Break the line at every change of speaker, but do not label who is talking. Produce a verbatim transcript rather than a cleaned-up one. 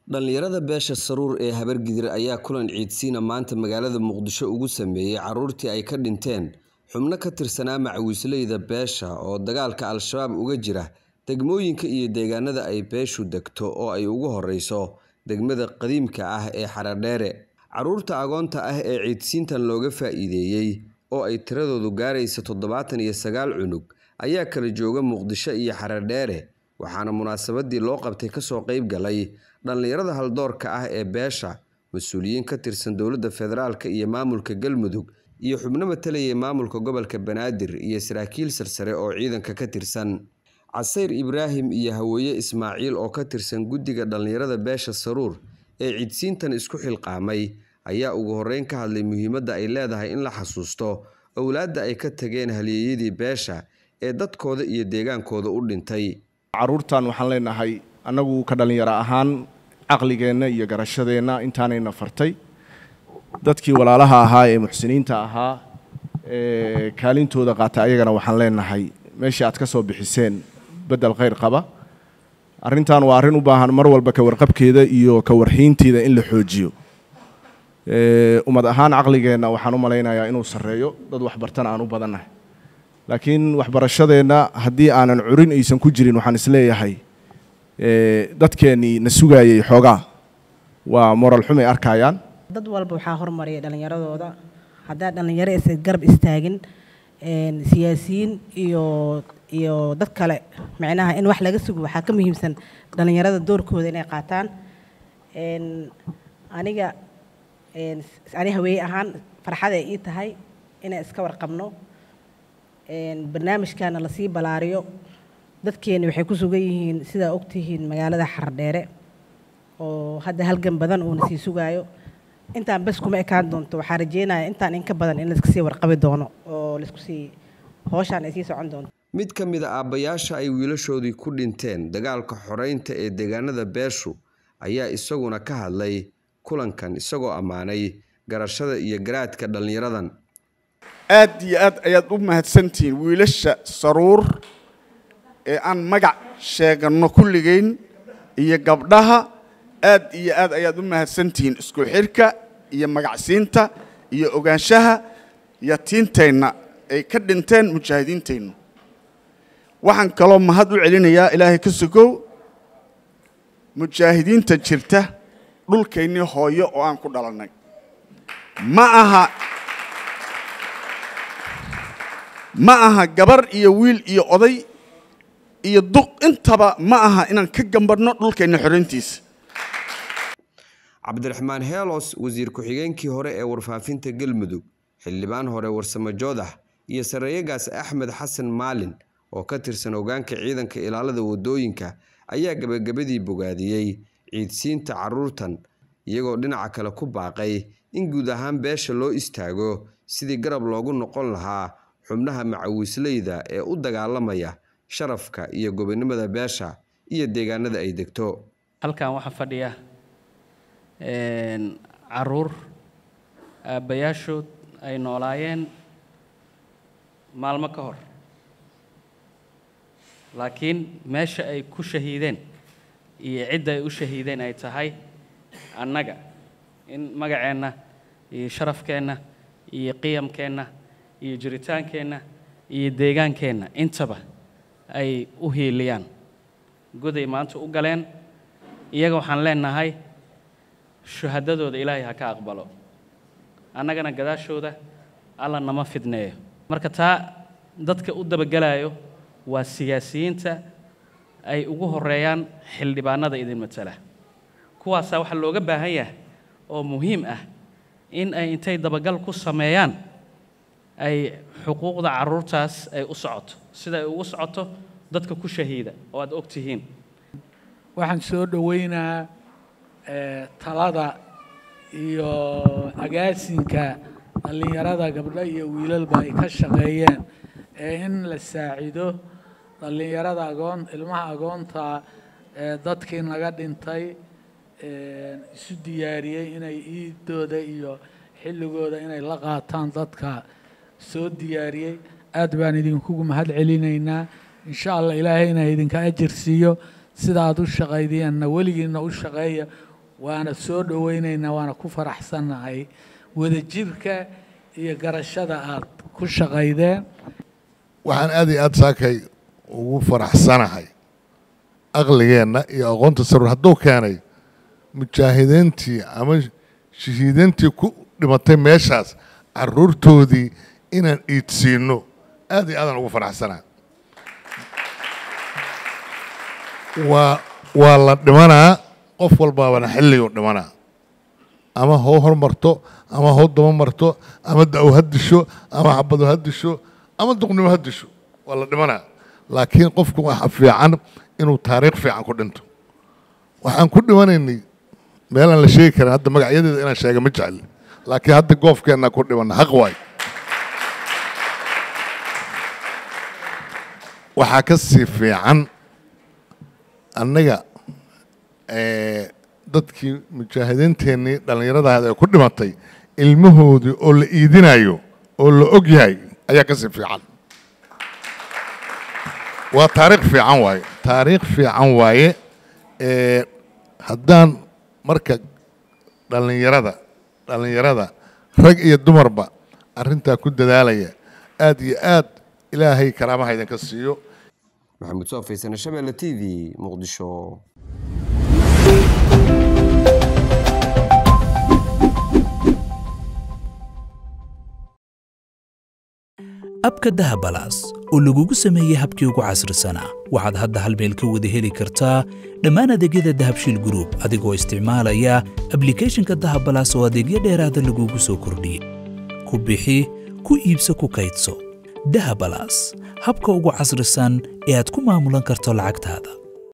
dhalinyarada beesha Saruur ee Habargidir ayaa kulan ciidsiina maanta magaalada Muqdisho ugu sameeyay caruurtii ay ka dhinteen xubno ka tirsanaa macawisleyda beesha oo dagaalka Al-Shabaab uga jira degmooyinka iyo deegaanada ay beeshu degto oo ay ugu horeyso degmada qadiimka ah ee Xaradheere. Caruurta agoonta ah ee ciidsiintan looga faa'iideeyay oo ay tiradoodu gaarayso toddobaatan iyo sagaal cunug ayaa kala jooga Muqdisho iyo Xaradheere, waxaana munaasabadii loo qabtay ka soo qayb galay dhalinyarada haldoorka ah ee beesha, mas'uuliyiin ka tirsan dowladda federaalka iyo maamulka Galmudug iyo xubno matalaya maamulka gobolka Banaadir iyo saraakiil sarsare oo ciidanka ka tirsan. Casayr Ibraahim iyo Hawooye Ismaaciil oo ka tirsan guddiga dhalinyarada beesha Saruur ee ciidsiintan isku xilqaamay ayaa ugu horeyn ka hadlay muhiimadda ay leedahay in la xasuusto awlaadda ay ka tageen halyeeyadii beesha ee dadkooda iyo deegaankooda u dhintay.
caruurtan waxaan leenahay anagu ka dhalinyaro ahaan aqligeena iyo garashadeena intaanayna fartay dadkii walaalaha ahaa ee muxsiniinta ahaa ee kaalintooda qaata ayagana waxaan leenahay meeshii aad ka soo bixiseen bedel khayr qaba. arrintan waa arrin u baahan mar walba ka warqabkeeda iyo ka warxiinteeda in la xoojiyo. ee umad ahaan aqligeena waxaan u maleynayaa inuu sareeyo dad wax bartan aan u badanahay, laakiin waxbarashadeena haddii aanan curin aysan ku jirin waxaan isleeyahay ee dadkeeni na sugayay xoogaa waa moral xumay arkayaan.
dad walba waxaa hormariyay dhalinyaradooda hadaa dhalinyaro is garab istaagin een siyaasiyiin iyo iyo dad kale macnaha in wax laga sugo waxaa ka muhiimsan dhalinyarada doorkooda inay qaataan. een aniga een ani haweeney ahaan farxad ay ii tahay inay iska warqabno een barnaamijkana la sii balaariyo. dadkeena waxay ku sugan yihiin sida ogtihiin magaalada Xaradheere oo hadda halgan badan oo nasi sugayo intaan bas kuma ekaan doonto. waxaan rajeynayaa intaan in ka badan in la iska sii warqabi doono oo la isku sii hawshan ay sii socon doonto.
mid ka mid ah aabayaasha ay wiilashoodii ku dhinteen dagaalka xoreynta ee deegaanada beeshu ayaa isaguna ka hadlay kulankan isagoo ammaanay garashada iyo garaadka dhalinyaradan.
aad iyo aad ayaad u mahadsantihiin wiilasha Saruur ee aan magac sheegano kulligeyn iyo gabdhaha aad iyo aad ayaad u mahadsantihiin isku xirka iyo magacsiinta iyo ogaanshaha yatiintayna ay ka dhinteen mujaahidiintayna. waxaan kaloo mahad u celinayaa ilaahay ka sugow mujaahidiinta jirta dhulkeennii hooyo oo aan ku dhalanay. ma aha ma aha gabar iyo wiil iyo oday iyo duq intaba ma aha inaan ka gambadno dhulkeena xoreyntiisa.
Cabdiraxmaan Heelos wasiir ku-xigeenkii hore ee warfaafinta Galmudug, xildhibaan hore Warsamo Joodax iyo sareeyagaas Axmed Xasan Maalin oo ka tirsan hoggaanka ciidanka ilaalada wadooyinka ayaa gabagabadii bogaadiyay ciidsiinta caruurtan iyagoo dhinaca kale ku baaqay in guud ahaan beesha loo istaago sidii garab loogu noqon lahaa xubnaha macawisleyda ee u dagaalamaya sharafka iyo gobonimada beesha iyo deegaanada ay degto.
halkan waxa fadhiya een caruur aabayaashood ay noolaayeen maalmo ka hor, laakiin meesha ay ku shahiideen iyo cidda ay u shahiideen ay tahay annaga in magaceenna iyo sharafkeenna iyo qiyamkeenna iyo jiritaankeenna iyo deegaankeenna intaba ay u hiiliyaan goday maanta u galeen. iyaga waxaan leenahay shuhadadooda ilaahay ha ka aqbalo, annagana gadaashooda alla nama fidneeyo. marka taa dadka u dabagalayo waa siyaasiyiinta ay ugu horeeyaan xildhibaanada idin matala. kuwaasa waxa looga baahan yahay oo muhiim ah in ay intay dabagal ku sameeyaan ay xuquuqda caruurtaas ay u socoto sida ay ugu socoto dadka ku shahiida oo aad ogtihiin.
waxaan soo dhaweynaa ee talada iyo agaasinka dhalinyarada gabdho iyo wiilalba ay ka shaqeeyeen ee in la saacido dhalinyarada agoon ilmaha agoonta ee dadkii naga dhintay ee isu diyaariyay inay iidooda iyo xilligooda inay la qaataan dadka soo diyaariyay. aad baan idinku mahad celinaynaa. insha Allah ilaahay inay idinka ajir siiyo sida aad u shaqaydeen waligiina u shaqeeya waana soo dhawaynaynaa waana ku faraxsannahay wadajirka iyo garashada aad ku shaqaydeen
waxaan aad iyo aad saakay ugu faraxsanahay aqligeenna iyo aqoonta saruur hadduu keenay mujaahidiintii ama shahiidiintii ku dhimatay meeshaas carruurtoodii inaan iidsiino aad iyo aadaan ugu faraxsanahay waa waa la dhimanaa qof walbaabana xilliguu dhimanaa ama hoo hormarto ama hoo daba marto ama da-w ha disho ama xabado ha disho ama duqnimo ha disho waa la dhimanaa laakiin qofku waxa fiican inuu taariikh fiican ku dhinto waxaan ku dhimanaynay meel aan la sheegi karin hadda magacyadeeda inaan sheega ma jecel laakiin hadda goofkeenna ku dhimanna xaq waay waxaa ka sii fiican annaga dadkii mujaahidiinteennii dhallinyaradaada ee ku dhimatay ilmahoodii oo la iidinayo oo la og yahay ayaa ka sii fiican waa taariikh fiican waaye taariikh fiican waaye haddaan marka dhallinyarada dhallinyarada rag iyo dumarba arrintaa ku dadaalaya aad iyo aad ilaahay karaamaha idinka siiyo
maxamuud soo faysana Shabeelle T V Muqdisho
abka dahabalaas oo lagugu sameeyay habkii ugu casrisanaa waxaad hadda hal meel ka wada heli kartaa dhammaan adeegyada dahabshiil group adigoo isticmaalaya applicationka dahabalaas oo adeegyo dheeraada lagugu soo kordhiyey ku bixi ku iibso ku kaydso dahabalaas habka ugu casrisan ee aad ku maamulan karto lacagtaada